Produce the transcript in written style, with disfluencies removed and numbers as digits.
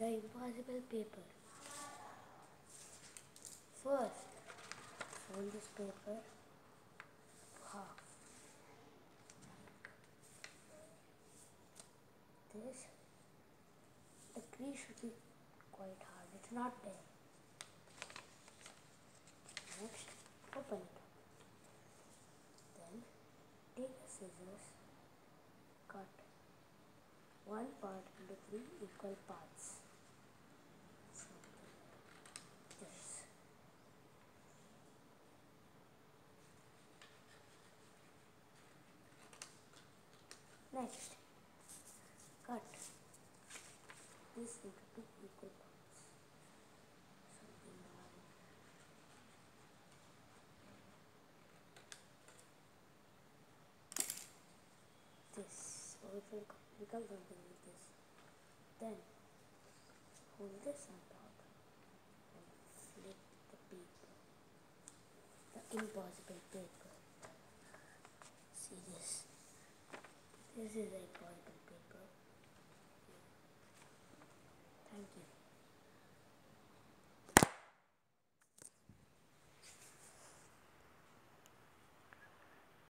The impossible paper. First, fold this paper half. This, the crease should be quite hard. It's not there. Next, open it. Then, take a scissors, cut one part into 3 equal parts. Something like this. Next, cut this into 2 equal parts. Something like this. So it will become something like this. Then hold this on top and flip the paper. The impossible paper. See this. This is a impossible paper. Thank you.